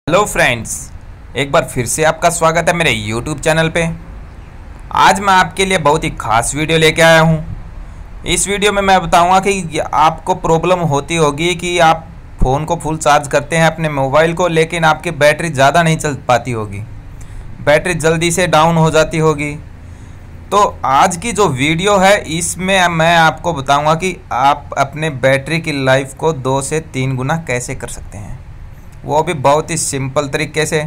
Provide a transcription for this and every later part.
Hello friends, एक बार फिर से आपका स्वागत है मेरे YouTube चैनल पे। आज मैं आपके लिए बहुत ही खास वीडियो लेके आया हूँ। इस वीडियो में मैं बताऊँगा कि आपको प्रॉब्लम होती होगी कि आप फ़ोन को फुल चार्ज करते हैं अपने मोबाइल को, लेकिन आपकी बैटरी ज़्यादा नहीं चल पाती होगी, बैटरी जल्दी से डाउन हो जाती होगी। तो आज की जो वीडियो है इसमें मैं आपको बताऊँगा कि आप अपने बैटरी की लाइफ को 2 से 3 गुना कैसे कर सकते हैं, वो भी बहुत ही सिंपल तरीके से।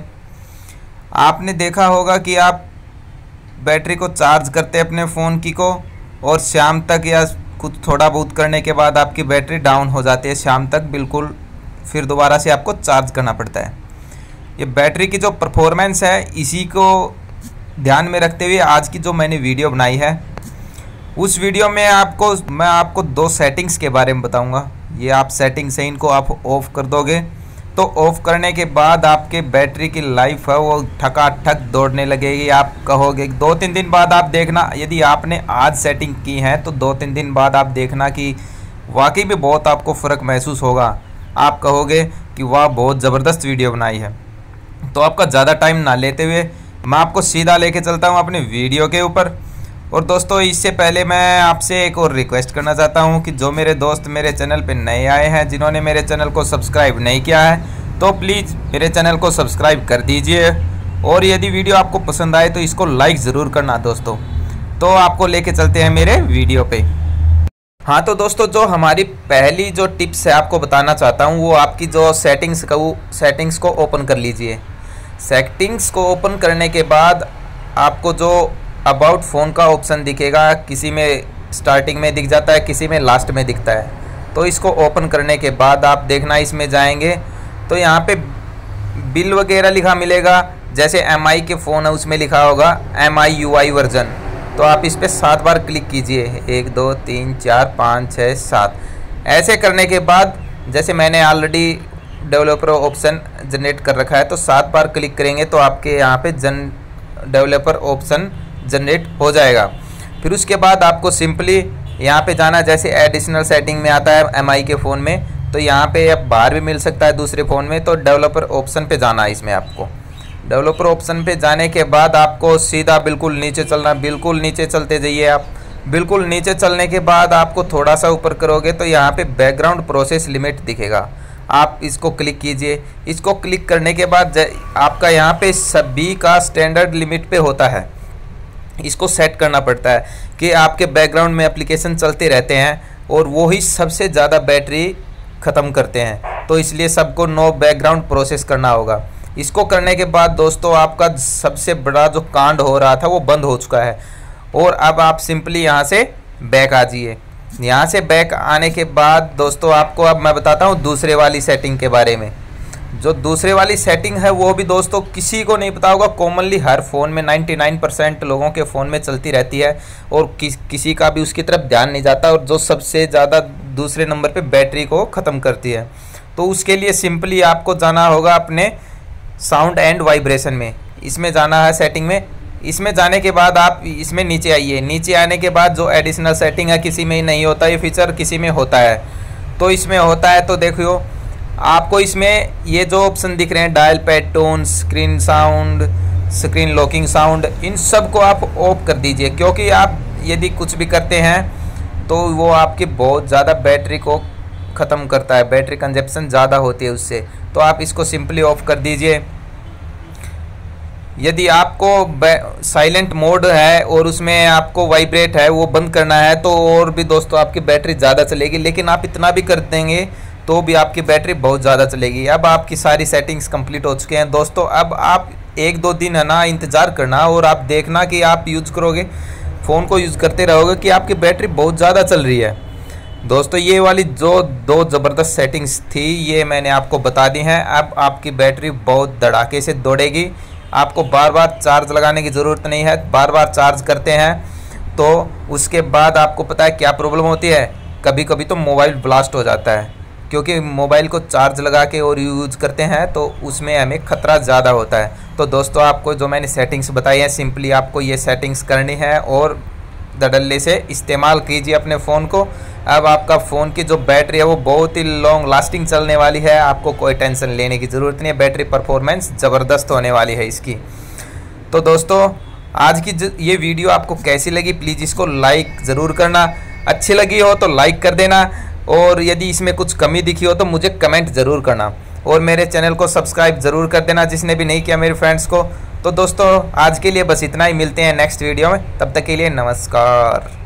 आपने देखा होगा कि आप बैटरी को चार्ज करते हैं अपने फ़ोन की को, और शाम तक या कुछ थोड़ा बहुत करने के बाद आपकी बैटरी डाउन हो जाती है शाम तक बिल्कुल, फिर दोबारा से आपको चार्ज करना पड़ता है। ये बैटरी की जो परफॉर्मेंस है इसी को ध्यान में रखते हुए आज की जो मैंने वीडियो बनाई है, उस वीडियो में मैं आपको 2 सेटिंग्स के बारे में बताऊँगा। ये आप सेटिंग्स है, इनको आप ऑफ़ कर दोगे तो ऑफ़ करने के बाद आपके बैटरी की लाइफ है वो ठकाठक दौड़ने लगेगी। आप कहोगे 2-3 दिन बाद आप देखना, यदि आपने आज सेटिंग की है तो 2-3 दिन बाद आप देखना कि वाकई में बहुत आपको फ़र्क महसूस होगा। आप कहोगे कि वाह बहुत ज़बरदस्त वीडियो बनाई है। तो आपका ज़्यादा टाइम ना लेते हुए मैं आपको सीधा लेके चलता हूँ अपने वीडियो के ऊपर। और दोस्तों, इससे पहले मैं आपसे एक और रिक्वेस्ट करना चाहता हूं कि जो मेरे दोस्त मेरे चैनल पे नए आए हैं, जिन्होंने मेरे चैनल को सब्सक्राइब नहीं किया है, तो प्लीज़ मेरे चैनल को सब्सक्राइब कर दीजिए। और यदि वीडियो आपको पसंद आए तो इसको लाइक ज़रूर करना दोस्तों। तो आपको लेके चलते हैं मेरे वीडियो पे। हाँ तो दोस्तों, जो हमारी पहली जो टिप्स है आपको बताना चाहता हूँ, वो आपकी जो सेटिंग्स को ओपन कर लीजिए। सेटिंग्स को ओपन करने के बाद आपको जो अबाउट फ़ोन का ऑप्शन दिखेगा, किसी में स्टार्टिंग में दिख जाता है, किसी में लास्ट में दिखता है। तो इसको ओपन करने के बाद आप देखना इसमें जाएंगे तो यहाँ पे बिल वगैरह लिखा मिलेगा। जैसे MI के फ़ोन है उसमें लिखा होगा MI UI वर्जन, तो आप इस पर 7 बार क्लिक कीजिए। 1 2 3 4 5 6 7। ऐसे करने के बाद जैसे मैंने ऑलरेडी डेवलपर ऑप्शन जनरेट कर रखा है, तो 7 बार क्लिक करेंगे तो आपके यहाँ पे डेवलपर ऑप्शन जनरेट हो जाएगा। फिर उसके बाद आपको सिंपली यहाँ पे जाना, जैसे एडिशनल सेटिंग में आता है MI के फ़ोन में, तो यहाँ पे अब बाहर भी मिल सकता है दूसरे फ़ोन में। तो डेवलपर ऑप्शन पे जाना है। इसमें आपको डेवलपर ऑप्शन पे जाने के बाद आपको सीधा बिल्कुल नीचे चलना, बिल्कुल नीचे चलते जाइए आप। बिल्कुल नीचे चलने के बाद आपको थोड़ा सा ऊपर करोगे तो यहाँ पे बैकग्राउंड प्रोसेस लिमिट दिखेगा, आप इसको क्लिक कीजिए। इसको क्लिक करने के बाद आपका यहाँ पे सभी का स्टैंडर्ड लिमिट पे होता है, इसको सेट करना पड़ता है कि आपके बैकग्राउंड में एप्लीकेशन चलते रहते हैं और वो ही सबसे ज़्यादा बैटरी ख़त्म करते हैं। तो इसलिए सबको नो बैकग्राउंड प्रोसेस करना होगा। इसको करने के बाद दोस्तों आपका सबसे बड़ा जो कांड हो रहा था वो बंद हो चुका है। और अब आप सिंपली यहाँ से बैक आ जाइए। यहाँ से बैक आने के बाद दोस्तों आपको अब मैं बताता हूँ दूसरे वाली सेटिंग के बारे में। जो दूसरे वाली सेटिंग है वो भी दोस्तों किसी को नहीं पता होगा, कॉमनली हर फ़ोन में 99% लोगों के फ़ोन में चलती रहती है और किसी का भी उसकी तरफ ध्यान नहीं जाता, और जो सबसे ज़्यादा दूसरे नंबर पे बैटरी को ख़त्म करती है। तो उसके लिए सिंपली आपको जाना होगा अपने साउंड एंड वाइब्रेशन में, इसमें जाना है सेटिंग में। इसमें जाने के बाद आप इसमें नीचे आइए। नीचे आने के बाद जो एडिशनल सेटिंग है, किसी में नहीं होता ये फीचर, किसी में होता है। तो इसमें होता है तो देखियो आपको इसमें ये जो ऑप्शन दिख रहे हैं, dial pad tone, screen sound, screen locking sound, इन सब को आप ऑफ कर दीजिए। क्योंकि आप यदि कुछ भी करते हैं तो वो आपकी बहुत ज़्यादा बैटरी को ख़त्म करता है, बैटरी कंजप्शन ज़्यादा होती है उससे। तो आप इसको सिंपली ऑफ कर दीजिए। यदि आपको साइलेंट मोड है और उसमें आपको वाइब्रेट है वो बंद करना है तो और भी दोस्तों आपकी बैटरी ज़्यादा चलेगी, लेकिन आप इतना भी कर देंगे तो भी आपकी बैटरी बहुत ज़्यादा चलेगी। अब आपकी सारी सेटिंग्स कंप्लीट हो चुके हैं दोस्तों। अब आप 1-2 दिन है ना इंतज़ार करना, और आप देखना कि आप यूज़ करोगे, फ़ोन को यूज़ करते रहोगे कि आपकी बैटरी बहुत ज़्यादा चल रही है। दोस्तों ये वाली जो 2 ज़बरदस्त सेटिंग्स थी ये मैंने आपको बता दी हैं। अब आपकी बैटरी बहुत धड़ाके से दौड़ेगी। आपको बार बार चार्ज लगाने की ज़रूरत नहीं है। बार बार चार्ज करते हैं तो उसके बाद आपको पता है क्या प्रॉब्लम होती है, कभी कभी तो मोबाइल ब्लास्ट हो जाता है, क्योंकि मोबाइल को चार्ज लगा के और यूज़ करते हैं तो उसमें हमें ख़तरा ज़्यादा होता है। तो दोस्तों आपको जो मैंने सेटिंग्स बताई हैं, सिंपली आपको ये सेटिंग्स करनी है और धड़ल्ले से इस्तेमाल कीजिए अपने फ़ोन को। अब आपका फ़ोन की जो बैटरी है वो बहुत ही लॉन्ग लास्टिंग चलने वाली है, आपको कोई टेंशन लेने की ज़रूरत नहीं है। बैटरी परफॉर्मेंस ज़बरदस्त होने वाली है इसकी। तो दोस्तों आज की ये वीडियो आपको कैसी लगी, प्लीज़ इसको लाइक ज़रूर करना। अच्छी लगी हो तो लाइक कर देना, और यदि इसमें कुछ कमी दिखी हो तो मुझे कमेंट ज़रूर करना, और मेरे चैनल को सब्सक्राइब ज़रूर कर देना जिसने भी नहीं किया मेरे फ्रेंड्स को। तो दोस्तों आज के लिए बस इतना ही, मिलते हैं नेक्स्ट वीडियो में, तब तक के लिए नमस्कार।